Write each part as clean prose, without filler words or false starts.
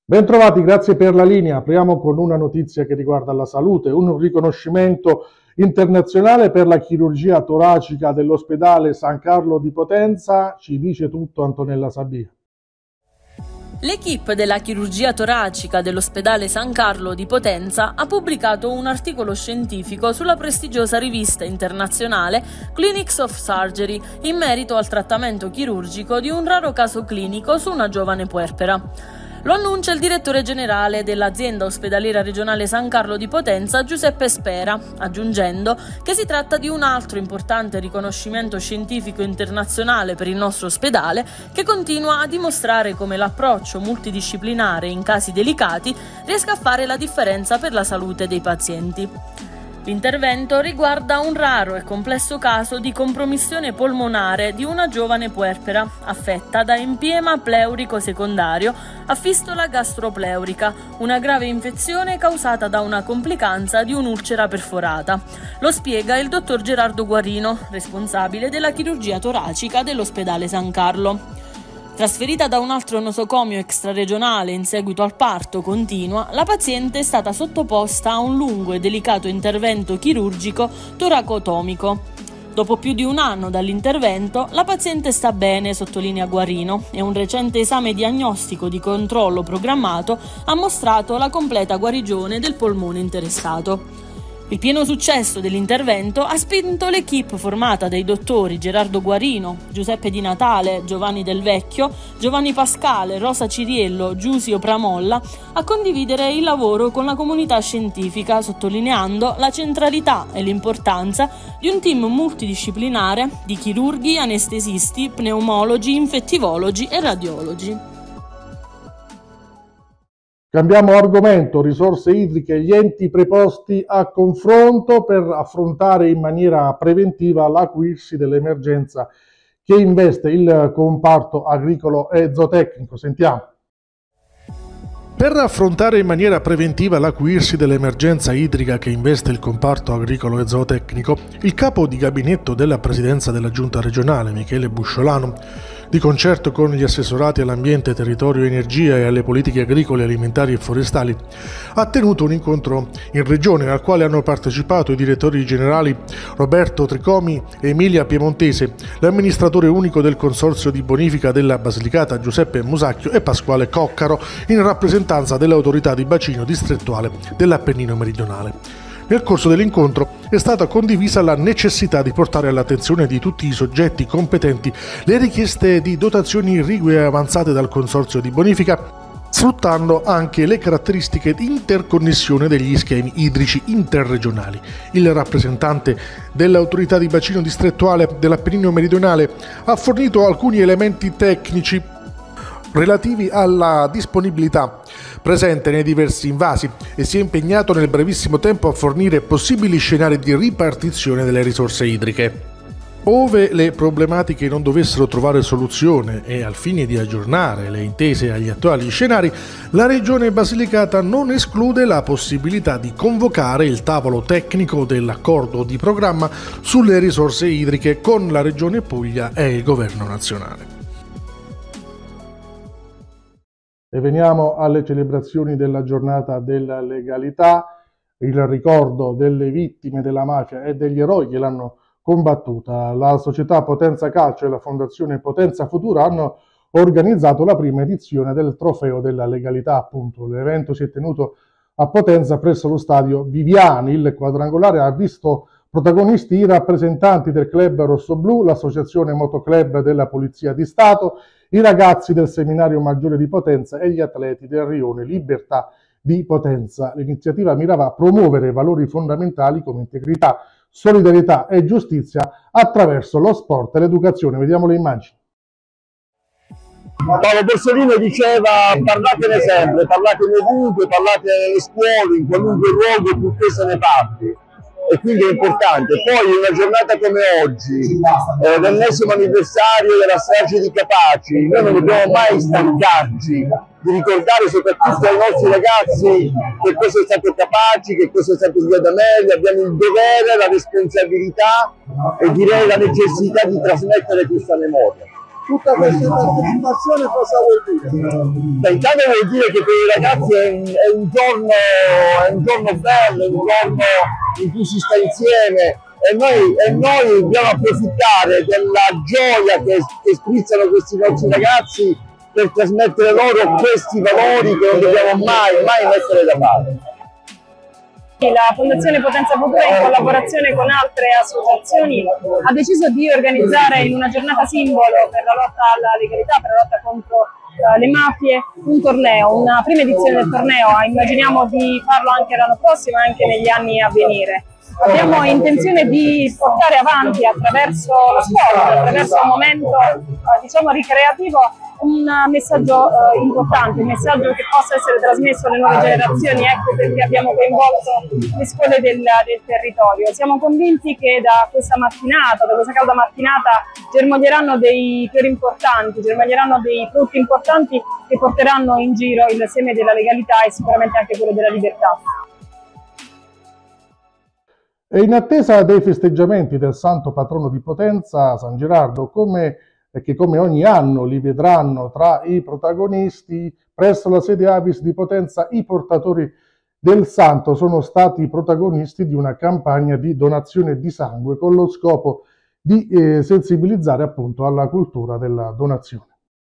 Bentrovati, grazie per la linea. Apriamo con una notizia che riguarda la salute, un riconoscimento internazionale per la chirurgia toracica dell'ospedale San Carlo di Potenza. Ci dice tutto Antonella Sabia. L'equipe della chirurgia toracica dell'ospedale San Carlo di Potenza ha pubblicato un articolo scientifico sulla prestigiosa rivista internazionale Clinics of Surgery in merito al trattamento chirurgico di un raro caso clinico su una giovane puerpera. Lo annuncia il direttore generale dell'azienda ospedaliera regionale San Carlo di Potenza, Giuseppe Spera, aggiungendo che si tratta di un altro importante riconoscimento scientifico internazionale per il nostro ospedale, che continua a dimostrare come l'approccio multidisciplinare in casi delicati riesca a fare la differenza per la salute dei pazienti. L'intervento riguarda un raro e complesso caso di compromissione polmonare di una giovane puerpera affetta da empiema pleurico secondario a fistola gastropleurica, una grave infezione causata da una complicanza di un'ulcera perforata. Lo spiega il dottor Gerardo Guarino, responsabile della chirurgia toracica dell'ospedale San Carlo. Trasferita da un altro nosocomio extraregionale in seguito al parto continua, la paziente è stata sottoposta a un lungo e delicato intervento chirurgico toracotomico. Dopo più di un anno dall'intervento, la paziente sta bene, sottolinea Guarino, e un recente esame diagnostico di controllo programmato ha mostrato la completa guarigione del polmone interessato. Il pieno successo dell'intervento ha spinto l'equipe formata dai dottori Gerardo Guarino, Giuseppe Di Natale, Giovanni Del Vecchio, Giovanni Pascale, Rosa Ciriello, Giusio Pramolla a condividere il lavoro con la comunità scientifica, sottolineando la centralità e l'importanza di un team multidisciplinare di chirurghi, anestesisti, pneumologi, infettivologi e radiologi. Cambiamo argomento, risorse idriche e gli enti preposti a confronto per affrontare in maniera preventiva l'acuirsi dell'emergenza che investe il comparto agricolo e zootecnico. Sentiamo. Per affrontare in maniera preventiva l'acuirsi dell'emergenza idrica che investe il comparto agricolo e zootecnico, il capo di gabinetto della presidenza della giunta regionale, Michele Busciolano, di concerto con gli assessorati all'ambiente, territorio e energia e alle politiche agricole, alimentari e forestali, ha tenuto un incontro in regione al quale hanno partecipato i direttori generali Roberto Tricomi e Emilia Piemontese, l'amministratore unico del consorzio di bonifica della Basilicata Giuseppe Musacchio e Pasquale Coccaro in rappresentanza dell'autorità di bacino distrettuale dell'Appennino meridionale. Nel corso dell'incontro è stata condivisa la necessità di portare all'attenzione di tutti i soggetti competenti le richieste di dotazioni irrigue avanzate dal consorzio di bonifica, sfruttando anche le caratteristiche di interconnessione degli schemi idrici interregionali. Il rappresentante dell'autorità di bacino distrettuale dell'Appennino meridionale ha fornito alcuni elementi tecnici relativi alla disponibilità presente nei diversi invasi e si è impegnato nel brevissimo tempo a fornire possibili scenari di ripartizione delle risorse idriche. Ove le problematiche non dovessero trovare soluzione e al fine di aggiornare le intese agli attuali scenari, la Regione Basilicata non esclude la possibilità di convocare il tavolo tecnico dell'accordo di programma sulle risorse idriche con la Regione Puglia e il Governo nazionale. E veniamo alle celebrazioni della giornata della legalità, il ricordo delle vittime della mafia e degli eroi che l'hanno combattuta. La società Potenza Calcio e la Fondazione Potenza Futura hanno organizzato la prima edizione del Trofeo della Legalità, appunto. L'evento si è tenuto a Potenza presso lo stadio Viviani. Il quadrangolare ha visto protagonisti i rappresentanti del club rossoblu, l'associazione motoclub della Polizia di Stato, i ragazzi del Seminario Maggiore di Potenza e gli atleti del Rione Libertà di Potenza. L'iniziativa mirava a promuovere valori fondamentali come integrità, solidarietà e giustizia attraverso lo sport e l'educazione. Vediamo le immagini. Paolo Borsellino diceva: parlatene sempre, parlatene ovunque, parlate nelle scuole, in qualunque luogo, purché se ne parli. E quindi è importante. Poi una giornata come oggi, l'ennesimo anniversario della strage di Capaci, noi non dobbiamo mai stancarci di ricordare soprattutto ai nostri ragazzi che cosa è stato Capaci, che cosa è stato Via D'Amelio. Abbiamo il dovere, la responsabilità e direi la necessità di trasmettere questa memoria. Tutta questa partecipazione cosa vuol dire? Beh, intanto vuol dire che per i ragazzi è un giorno bello, è un giorno in cui si sta insieme e noi dobbiamo approfittare della gioia che sprizzano questi nostri ragazzi per trasmettere loro questi valori che non dobbiamo mai mettere da parte. La Fondazione Potenza Futura, in collaborazione con altre associazioni, ha deciso di organizzare in una giornata simbolo per la lotta alla legalità, per la lotta contro le mafie, un torneo, una prima edizione del torneo. Immaginiamo di farlo anche l'anno prossimo e anche negli anni a venire. Abbiamo intenzione di portare avanti attraverso lo sport, attraverso un momento diciamo ricreativo, un messaggio importante, un messaggio che possa essere trasmesso alle nuove generazioni. Ecco perché abbiamo coinvolto le scuole del territorio. Siamo convinti che da questa mattinata, da questa calda mattinata, germoglieranno dei fiori importanti, germoglieranno dei frutti importanti che porteranno in giro il seme della legalità e sicuramente anche quello della libertà. E in attesa dei festeggiamenti del santo patrono di Potenza, San Gerardo, che come ogni anno li vedranno tra i protagonisti, presso la sede Avis di Potenza i portatori del santo sono stati protagonisti di una campagna di donazione di sangue con lo scopo di sensibilizzare appunto alla cultura della donazione.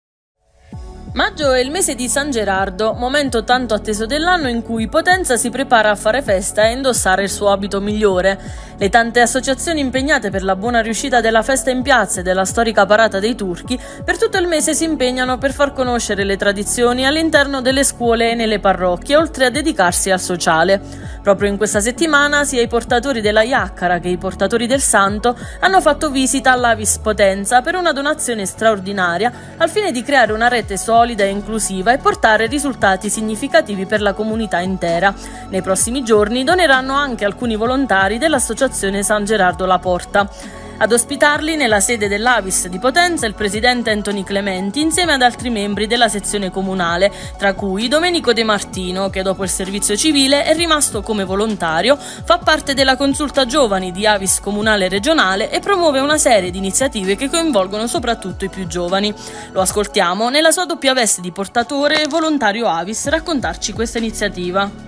Maggio è il mese di San Gerardo, momento tanto atteso dell'anno in cui Potenza si prepara a fare festa e indossare il suo abito migliore. Le tante associazioni impegnate per la buona riuscita della festa in piazza e della storica parata dei turchi per tutto il mese si impegnano per far conoscere le tradizioni all'interno delle scuole e nelle parrocchie, oltre a dedicarsi al sociale. Proprio in questa settimana sia i portatori della Iaccara che i portatori del Santo hanno fatto visita all'Avis Potenza per una donazione straordinaria al fine di creare una rete solida e inclusiva e portare risultati significativi per la comunità intera. Nei prossimi giorni doneranno anche alcuni volontari dell'associazione San Gerardo La Porta. Ad ospitarli nella sede dell'Avis di Potenza il presidente Anthony Clementi insieme ad altri membri della sezione comunale, tra cui Domenico De Martino, che dopo il servizio civile è rimasto come volontario, fa parte della consulta giovani di Avis comunale regionale e promuove una serie di iniziative che coinvolgono soprattutto i più giovani. Lo ascoltiamo nella sua doppia veste di portatore e volontario Avis raccontarci questa iniziativa.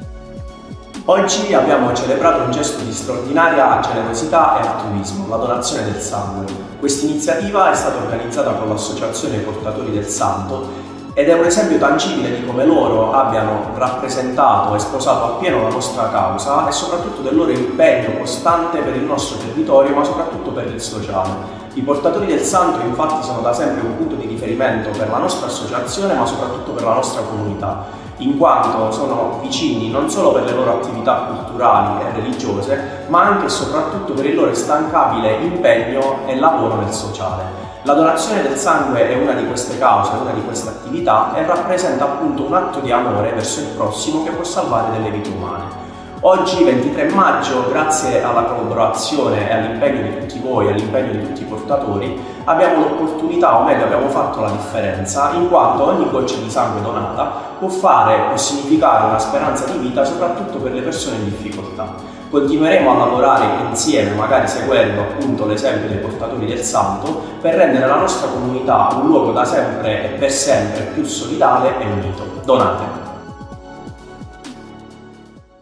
Oggi abbiamo celebrato un gesto di straordinaria generosità e altruismo, la donazione del sangue. Questa iniziativa è stata organizzata con l'Associazione Portatori del Santo ed è un esempio tangibile di come loro abbiano rappresentato e sposato appieno la nostra causa e soprattutto del loro impegno costante per il nostro territorio, ma soprattutto per il sociale. I Portatori del Santo infatti sono da sempre un punto di riferimento per la nostra associazione, ma soprattutto per la nostra comunità, in quanto sono vicini non solo per le loro attività culturali e religiose, ma anche e soprattutto per il loro instancabile impegno e lavoro nel sociale. La donazione del sangue è una di queste cause, una di queste attività e rappresenta appunto un atto di amore verso il prossimo che può salvare delle vite umane. Oggi, 23 maggio, grazie alla collaborazione e all'impegno di tutti voi, all'impegno di tutti i portatori, abbiamo l'opportunità, o meglio abbiamo fatto la differenza, in quanto ogni goccia di sangue donata può significare una speranza di vita soprattutto per le persone in difficoltà. Continueremo a lavorare insieme, magari seguendo appunto l'esempio dei portatori del santo, per rendere la nostra comunità un luogo da sempre e per sempre più solidale e unito. Donate!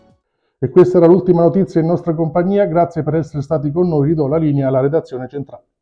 E questa era l'ultima notizia in nostra compagnia, grazie per essere stati con noi, ridò la linea alla redazione centrale.